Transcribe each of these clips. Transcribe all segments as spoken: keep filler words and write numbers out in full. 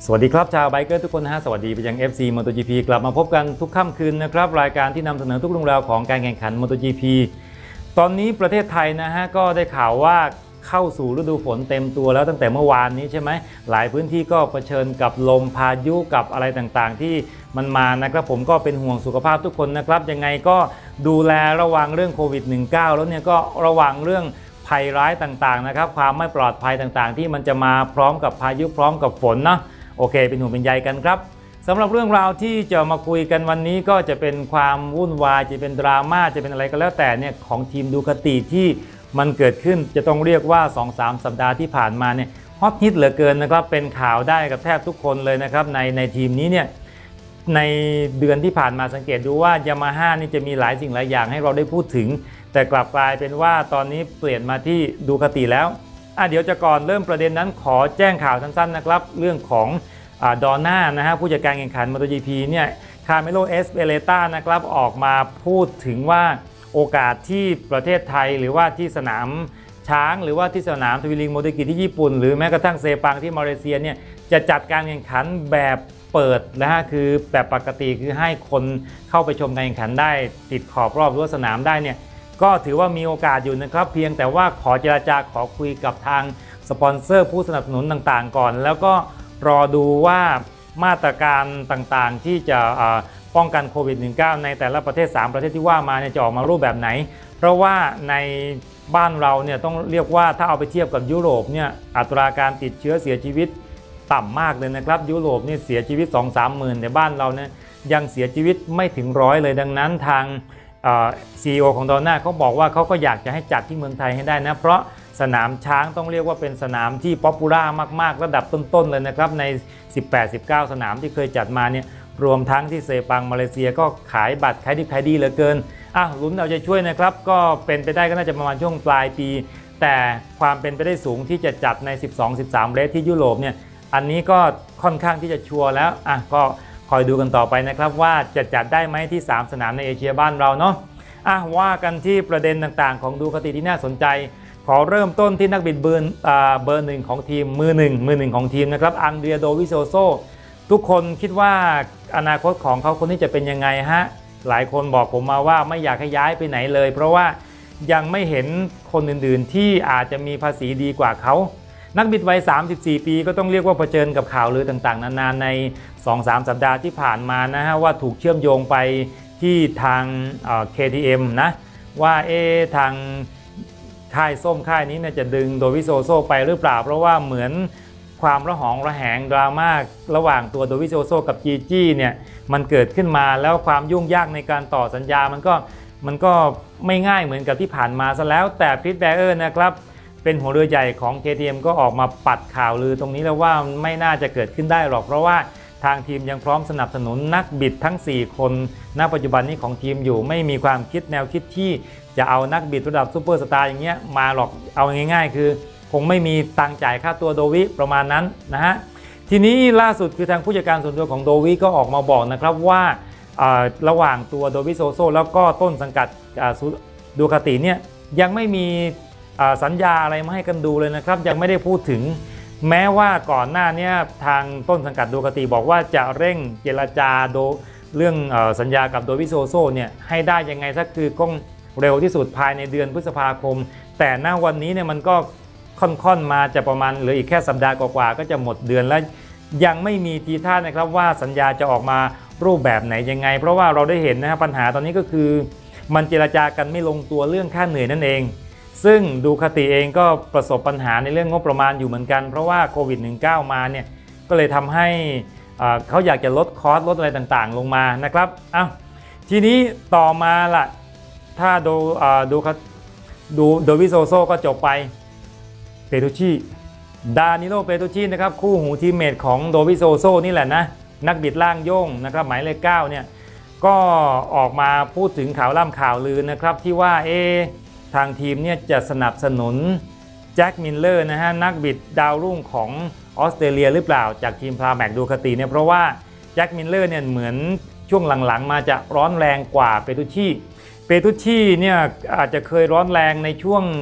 สวัสดีครับชาวไบเกอร์ทุกคนนะฮะสวัสดีไปยัง เอฟ ซี MotoGP กลับมาพบกันทุกค่ำคืนนะครับรายการที่นำเสนอทุกเรื่องราวของการแข่งขัน MotoGP ตอนนี้ประเทศไทยนะฮะก็ได้ข่าวว่าเข้าสู่ฤดูฝนเต็มตัวแล้วตั้งแต่เมื่อวานนี้ใช่ไหมหลายพื้นที่ก็เผชิญกับลมพายุกับอะไรต่างๆที่มันมานะครับผมก็เป็นห่วงสุขภาพทุกคนนะครับยังไงก็ดูแลระวังเรื่องโควิด สิบเก้า แล้วเนี่ยก็ระวังเรื่องภัยร้ายต่างๆนะครับความไม่ปลอดภัยต่างๆที่มันจะมาพร้อมกับพายุพร้อมกับฝนนะโอเคเป็นห่วงเป็นใยกันครับสำหรับเรื่องราวที่จะมาคุยกันวันนี้ก็จะเป็นความวุ่นวายจะเป็นดราม่าจะเป็นอะไรก็แล้วแต่เนี่ยของทีมดูคาติที่มันเกิดขึ้นจะต้องเรียกว่า สองสาม สัปดาห์ที่ผ่านมาเนี่ยฮอตฮิตเหลือเกินนะครับเป็นข่าวได้กับแทบทุกคนเลยนะครับในในทีมนี้เนี่ยในเดือนที่ผ่านมาสังเกตดูว่ายามาฮ่านี่จะมีหลายสิ่งหลายอย่างให้เราได้พูดถึงแต่กลับกลายเป็นว่าตอนนี้เปลี่ยนมาที่ดูคาติแล้วอ่ะเดี๋ยวจะก่อนเริ่มประเด็นนั้นขอแจ้งข่าวสั้นๆนะครับเรื่องของดอน่านะฮะผู้จัดการแข่งขัน MotoGP เนี่ยคาร์เมโล เอสเปเรต้านะครับออกมาพูดถึงว่าโอกาสที่ประเทศไทยหรือว่าที่สนามช้างหรือว่าที่สนามทวิลิงโมโตกิที่ญี่ปุ่นหรือแม้กระทั่งเซปังที่มาเลเซียเนี่ยจะจัดการแข่งขันแบบเปิดนะฮะคือแบบปกติคือให้คนเข้าไปชมการแข่งขันได้ติดขอบรอบรั้วสนามได้เนี่ยก็ถือว่ามีโอกาสอยู่นะครับเพียงแต่ว่าขอเจรจาขอคุยกับทางสปอนเซอร์ผู้สนับสนุนต่างๆก่อนแล้วก็รอดูว่ามาตรการต่างๆที่จะป้องกันโควิด สิบเก้า ในแต่ละประเทศสามประเทศที่ว่ามาเนี่ยจะออกมารูปแบบไหนเพราะว่าในบ้านเราเนี่ยต้องเรียกว่าถ้าเอาไปเทียบกับยุโรปเนี่ยอัตราการติดเชื้อเสียชีวิตต่ำมากเลยนะครับยุโรปนี่เสียชีวิต สองถึงสาม หมื่นแต่บ้านเราเนี่ยยังเสียชีวิตไม่ถึงร้อยเลยดังนั้นทางซี อี โอ ของดอน่าเขาบอกว่าเขาก็อยากจะให้จัดที่เมืองไทยให้ได้นะเพราะสนามช้างต้องเรียกว่าเป็นสนามที่ป๊อปปูล่ามากๆระดับต้นๆเลยนะครับใน สิบแปด สิบเก้า สนามที่เคยจัดมาเนี่ยรวมทั้งที่เซปังมาเลเซียก็ขายบัตรขายดิบขายดีเหลือเกินอ่ะลุ้นเอาใจช่วยนะครับก็เป็นไปได้ก็น่าจะประมาณช่วงปลายปีแต่ความเป็นไปได้สูงที่จะจัดใน สิบสอง สิบสาม เรสที่ยุโรปเนี่ยอันนี้ก็ค่อนข้างที่จะชัวร์แล้วอ่ะก็คอยดูกันต่อไปนะครับว่าจะจัดได้ไหมที่สามสนามในเอเชียบ้านเราเนาะอ่ะว่ากันที่ประเด็นต่างๆของดูคาติที่น่าสนใจขอเริ่มต้นที่นักบิดเบอร์เบอร์หนึ่งของทีมมือหนึ่งมือหนึ่งของทีมนะครับอังเดรียโดวิโซโซทุกคนคิดว่าอนาคตของเขาคนนี้จะเป็นยังไงฮะหลายคนบอกผมมาว่าไม่อยากให้ย้ายไปไหนเลยเพราะว่ายังไม่เห็นคนอื่นๆที่อาจจะมีภาษีดีกว่าเขานักบิดวัยสามสิบสี่ปีก็ต้องเรียกว่าเผชิญกับข่าวลือต่างๆนานาใน สองถึงสาม สัปดาห์ที่ผ่านมานะฮะว่าถูกเชื่อมโยงไปที่ทาง เค ที เอ็ม นะว่าเอทางค่ายส้มค่ายนี้เนี่ยจะดึงโดวิโซโซไปหรือเปล่าเพราะว่าเหมือนความระหองระแหงดราม่าระหว่างตัวโดวิโซโซกับจีจี้เนี่ยมันเกิดขึ้นมาแล้วความยุ่งยากในการต่อสัญญามันก็มันก็ไม่ง่ายเหมือนกับที่ผ่านมาซะแล้วแต่คริสแบเออร์นะครับเป็นหัวเรือใหญ่ของ เค ที เอ็ม ก็ออกมาปัดข่าวลือตรงนี้แล้วว่าไม่น่าจะเกิดขึ้นได้หรอกเพราะว่าทางทีมยังพร้อมสนับสนุนนักบิดทั้งสี่คนณปัจจุบันนี้ของทีมอยู่ไม่มีความคิดแนวคิดที่จะเอานักบิดระดับซูเปอร์สตาร์อย่างเงี้ยมาหรอกเอาง่ายๆคือคงไม่มีตังจ่ายค่าตัวโดวิประมาณนั้นนะฮะทีนี้ล่าสุดคือทางผู้จัดการส่วนตัวของโดวิก็ออกมาบอกนะครับว่าระหว่างตัวโดวิโซโซแล้วก็ต้นสังกัดดูคาติเนี่ยยังไม่มีสัญญาอะไรมาให้กันดูเลยนะครับยังไม่ได้พูดถึงแม้ว่าก่อนหน้านี้ทางต้นสังกัดดูคาติบอกว่าจะเร่งเจรจาโดเรื่องสัญญากับโดวิโซโซเนี่ยให้ได้ยังไงสักคือก้องเร็วที่สุดภายในเดือนพฤษภาคมแต่ณวันนี้เนี่ยมันก็ค่อนๆมาจะประมาณเหลืออีกแค่สัปดาห์กว่าๆก็จะหมดเดือนแล้วยังไม่มีทีท่านะครับว่าสัญญาจะออกมารูปแบบไหนยังไงเพราะว่าเราได้เห็นนะฮะปัญหาตอนนี้ก็คือมันเจรจากันไม่ลงตัวเรื่องค่าเหนื่อยนั่นเองซึ่งดูคาติเองก็ประสบปัญหาในเรื่องงบประมาณอยู่เหมือนกันเพราะว่าโควิด สิบเก้า มาเนี่ยก็เลยทำให้เขาอยากจะลดคอสลดอะไรต่างๆลงมานะครับอ้าวทีนี้ต่อมาล่ะถ้าดูดูดูโดวิโซโซก็จบไปเปตูชิดานิโลเปตูชินะครับคู่หูทีมเมทของโดวิโซโซนี่แหละนะนักบิดล่างโย่งนะครับหมายเลขเก้าเนี่ยก็ออกมาพูดถึงข่าวล่ำข่าวลือนะครับที่ว่าเอทางทีมเนี่ยจะสนับสนุนแจ็คมิลเลอร์นะฮะนักบิดดาวรุ่งของออสเตรเลียหรือเปล่าจากทีมพราแม็กดูคาติเนี่ยเพราะว่าแจ็คมิลเลอร์เนี่ยเหมือนช่วงหลังๆมาจะร้อนแรงกว่าเปตูชิเปตูชิเนี่ยอาจจะเคยร้อนแรงในช่วง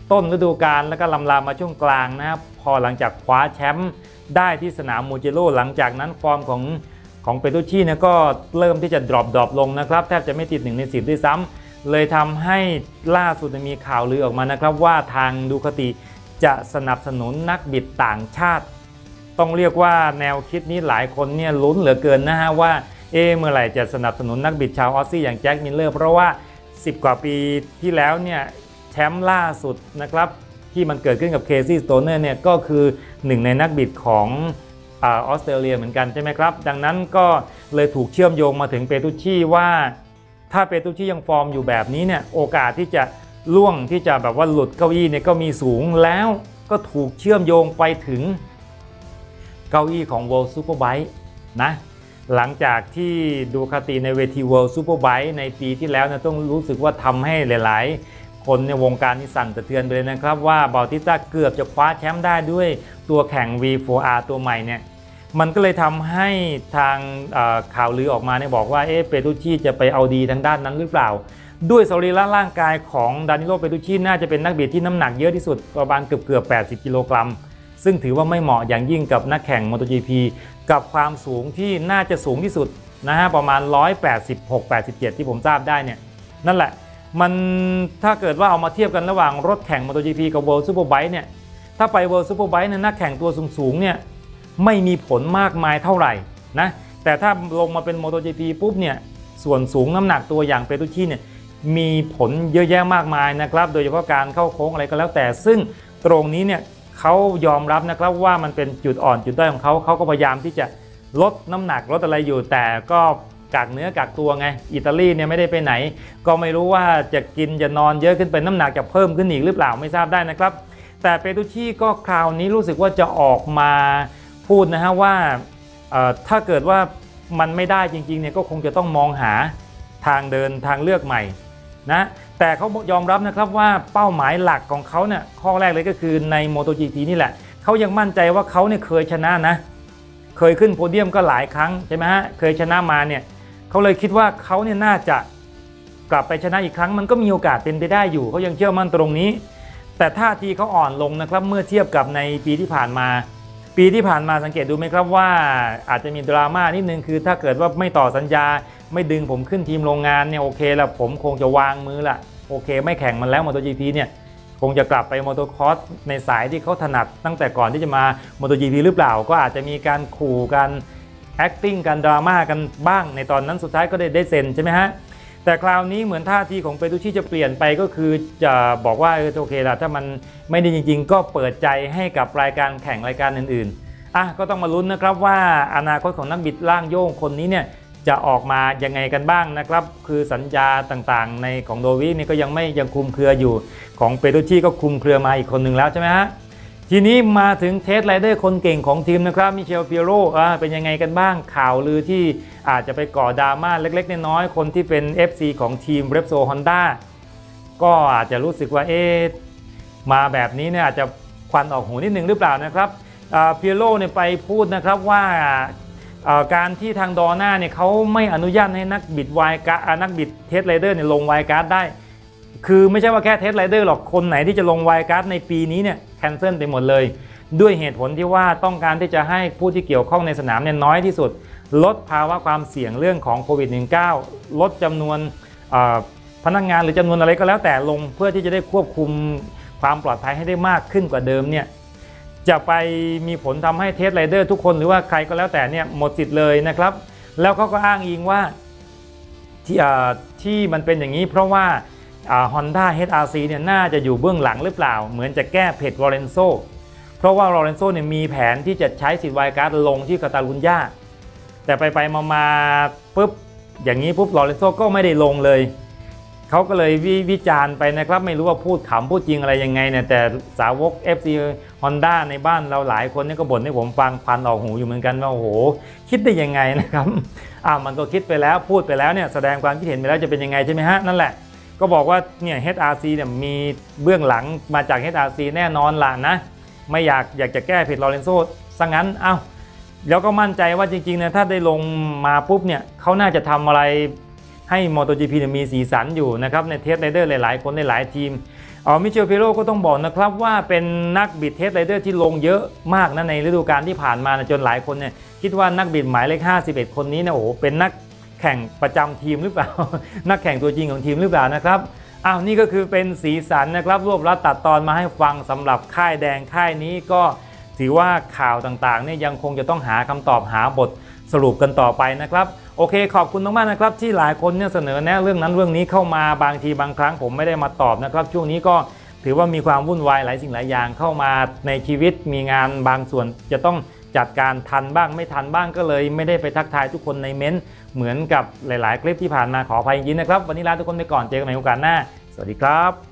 ต้นฤดูกาลแล้วก็ลำลามมาช่วงกลางนะครับพอหลังจากคว้าแชมป์ได้ที่สนามมูเจโร่หลังจากนั้นฟอร์มของของเปโตรชี่เนี่ยก็เริ่มที่จะดรอปดรอปลงนะครับแทบจะไม่ติดหนึ่งในสิบด้วยซ้ำเลยทำให้ล่าสุดมีข่าวลือออกมานะครับว่าทางดูคาติจะสนับสนุนนักบิดต่างชาติต้องเรียกว่าแนวคิดนี้หลายคนเนี่ยลุ้นเหลือเกินนะฮะว่าเอ๊ะเมื่อไหร่จะสนับสนุนนักบิดชาวออสซี่อย่างแจ็คมิลเลอร์เพราะว่าสิบกว่าปีที่แล้วเนี่ยแชมป์ล่าสุดนะครับที่มันเกิดขึ้นกับเคซี่สโตเนอร์เนี่ยก็คือหนึ่งในนักบิดของออสเตรเลียเหมือนกันใช่ไหมครับดังนั้นก็เลยถูกเชื่อมโยงมาถึงเปโตรชี่ว่าถ้าเปโตรชี่ยังฟอร์มอยู่แบบนี้เนี่ยโอกาสที่จะล่วงที่จะแบบว่าหลุดเก้าอี้เนี่ยก็มีสูงแล้วก็ถูกเชื่อมโยงไปถึงเก้าอี้ของ World Superbike นะหลังจากที่ดูคาติในเวที World Superbike ในปีที่แล้วนะต้องรู้สึกว่าทำให้หลายๆคนในวงการนี้สั่นสะเทือนไปเลยนะครับว่าบาติสต้าเกือบจะคว้าแชมป์ได้ด้วยตัวแข่ง วี โฟร์ อาร์ ตัวใหม่เนี่ยมันก็เลยทำให้ทางข่าวลือออกมาเนี่ยบอกว่าเอ๊ะเปโตรชี่จะไปเอาดีทางด้านนั้นหรือเปล่าด้วยสรีระร่างกายของดานิโลเปโตรชี่น่าจะเป็นนักบิดที่น้ำหนักเยอะที่สุดประมาณเกือบเกือบแปดสิบกิโลกรัมซึ่งถือว่าไม่เหมาะอย่างยิ่งกับนักแข่ง MotoGP กับความสูงที่น่าจะสูงที่สุดนะฮะประมาณหนึ่งร้อยแปดสิบหก แปดสิบเจ็ดที่ผมทราบได้เนี่ยนั่นแหละมันถ้าเกิดว่าเอามาเทียบกันระหว่างรถแข่ง MotoGP กับ World Superbike เนี่ยถ้าไป World Superbike เนี่ยนักแข่งตัวสูงๆเนี่ยไม่มีผลมากมายเท่าไหร่นะแต่ถ้าลงมาเป็น MotoGP ปุ๊บเนี่ยส่วนสูงน้ำหนักตัวอย่างเปโตรชี่เนี่ยมีผลเยอะแยะมากมายนะครับโดยเฉพาะการเข้าโค้งอะไรก็แล้วแต่ซึ่งตรงนี้เนี่ยเขายอมรับนะครับว่ามันเป็นจุดอ่อนจุดด้อยของเขาเขาก็พยายามที่จะลดน้ำหนักลดอะไรอยู่แต่ก็กักเนื้อกักตัวไงอิตาลีเนี่ยไม่ได้ไปไหนก็ไม่รู้ว่าจะกินจะนอนเยอะขึ้นไปน้ำหนักจะเพิ่มขึ้นอีกหรือเปล่าไม่ทราบได้นะครับแต่เปโตรชี่ก็คราวนี้รู้สึกว่าจะออกมาพูดนะฮะว่าถ้าเกิดว่ามันไม่ได้จริงๆเนี่ยก็คงจะต้องมองหาทางเดินทางเลือกใหม่นะแต่เขายอมรับนะครับว่าเป้าหมายหลักของเขาเนี่ยข้อแรกเลยก็คือใน MotoGP นี่แหละเขายังมั่นใจว่าเขาเนี่ยเคยชนะนะเคยขึ้นโพเดียมก็หลายครั้งใช่ไหมฮะเคยชนะมาเนี่ยเขาเลยคิดว่าเขาเนี่ยน่าจะกลับไปชนะอีกครั้งมันก็มีโอกาสเป็นไปได้อยู่เขายังเชื่อมั่นตรงนี้แต่ท่าทีเขาอ่อนลงนะครับเมื่อเทียบกับในปีที่ผ่านมาปีที่ผ่านมาสังเกตดูไหมครับว่าอาจจะมีดราม่านิดนึงคือถ้าเกิดว่าไม่ต่อสัญญาไม่ดึงผมขึ้นทีมโรงงานเนี่ยโอเคละผมคงจะวางมือละโอเคไม่แข่งมันแล้ว MotoGP เนี่ยคงจะกลับไป Motocross ในสายที่เขาถนัดตั้งแต่ก่อนที่จะมา MotoGP หรือเปล่าก็อาจจะมีการขู่กัน acting กันดราม่ากันบ้างในตอนนั้นสุดท้ายก็ได้ได้เซ็นใช่ไหมฮะแต่คราวนี้เหมือนท่าทีของเปโตรชี่จะเปลี่ยนไปก็คือจะบอกว่าเออโอเคละถ้ามันไม่ดีจริงๆก็เปิดใจให้กับรายการแข่งรายการอื่นๆอ่ะก็ต้องมาลุ้นนะครับว่าอนาคตของนักบิดล่างโย่งคนนี้เนี่ยจะออกมายังไงกันบ้างนะครับคือสัญญาต่างๆในของโดวินี่ก็ยังไม่ยังคุมเครืออยู่ของเปโตรชี่ก็คุมเครือมาอีกคนหนึ่งแล้วใช่ไหมฮะทีนี้มาถึงเทสไรเดอร์คนเก่งของทีมนะครับมิเชล ปิโรอ่าเป็นยังไงกันบ้างข่าวลือที่อาจจะไปก่อดราม่าเล็กๆน้อยๆคนที่เป็น เอฟ ซี ของทีม Repsol Honda ก็อาจจะรู้สึกว่าเอ๊ะมาแบบนี้เนี่ยอาจจะควันออกหูนิดนึงหรือเปล่านะครับปิโรเนี่ยไปพูดนะครับว่าการที่ทางดอน่าเนี่ยเขาไม่อนุญาตให้นักบิดไวการ์ดนักบิดเทสไรเดอร์เนี่ยลงไวการ์ดได้คือไม่ใช่ว่าแค่เทสไรเดอร์หรอกคนไหนที่จะลงไวการ์ดในปีนี้เนี่ยแคนเซิลไปหมดเลยด้วยเหตุผลที่ว่าต้องการที่จะให้ผู้ที่เกี่ยวข้องในสนามเนี่ยน้อยที่สุดลดภาวะความเสี่ยงเรื่องของโควิด สิบเก้า ลดจำนวนพนักงานหรือจำนวนอะไรก็แล้วแต่ลงเพื่อที่จะได้ควบคุมความปลอดภัยให้ได้มากขึ้นกว่าเดิมเนี่ยจะไปมีผลทำให้เทสไรเดอร์ทุกคนหรือว่าใครก็แล้วแต่เนี่ยหมดสิทธิ์เลยนะครับแล้วเขาก็อ้างอิงว่าที่ที่มันเป็นอย่างนี้เพราะว่าHonda เอช อาร์ ซี เนี่ยน่าจะอยู่เบื้องหลังหรือเปล่าเหมือนจะแก้เผ็ดลอเรนโซเพราะว่าลอเรนโซเนี่ยมีแผนที่จะใช้สิทธิ์ไวการ์ดลงที่คาตาลุญญาแต่ไปไปมามาปุ๊บอย่างนี้ปุ๊บลอเรนโซก็ไม่ได้ลงเลยเขาก็เลยวิวิจารณ์ไปนะครับไม่รู้ว่าพูดขำพูดจริงอะไรยังไงเนี่ยแต่สาวก เอฟ ซี Honda ในบ้านเราหลายคนนี่ก็บ่นให้ผมฟังควันออกหูอยู่เหมือนกันว่าโอ้โหคิดได้ยังไงนะครับอ่ามันก็คิดไปแล้วพูดไปแล้วเนี่ยแสดงความคิดเห็นไปแล้วจะเป็นยังไงใช่ไหมฮะนั่นแหละก็บอกว่าเนี่ย เอช อาร์ ซี เนี่ยมีเบื้องหลังมาจาก เอช อาร์ ซี แน่นอนล่ะนะไม่อยากอยากจะแก้ผิดลอเรนโซซะงั้นเอ้าแล้วก็มั่นใจว่าจริงๆเนี่ยถ้าได้ลงมาปุ๊บเนี่ยเขาน่าจะทำอะไรให้ MotoGP เนี่ยมีสีสันอยู่นะครับในเทสไรเดอร์หลายๆคนหลายๆทีมอ๋อมิเชลเพโรก็ต้องบอกนะครับว่าเป็นนักบิดเทสไรเดอร์ที่ลงเยอะมากนะในฤดูกาลที่ผ่านมานะจนหลายคนเนี่ยคิดว่านักบิดหมายเลขห้าสิบเอ็ดคนนี้เนี่ยโอ้โหเป็นนักแข่งประจำทีมหรือเปล่า นักแข่งตัวจริงของทีมหรือเปล่านะครับอ้าวนี่ก็คือเป็นสีสันนะครับรวบรัดตัดตอนมาให้ฟังสำหรับค่ายแดงค่ายนี้ก็ถือว่าข่าวต่างๆเนี่ยยังคงจะต้องหาคำตอบหาบทสรุปกันต่อไปนะครับโอเคขอบคุณมากๆนะครับที่หลายคนเนี่ยเสนอแนะเรื่องนั้นเรื่องนี้เข้ามาบางทีบางครั้งผมไม่ได้มาตอบนะครับช่วงนี้ก็ถือว่ามีความวุ่นวายหลายสิ่งหลายอย่างเข้ามาในชีวิตมีงานบางส่วนจะต้องจัดการทันบ้างไม่ทันบ้างก็เลยไม่ได้ไปทักทายทุกคนในเม้นต์เหมือนกับหลายๆคลิปที่ผ่านมาขออภัยจริงๆนะครับวันนี้ลาทุกคนไปก่อนเจอกันใหม่โอกาสหน้าสวัสดีครับ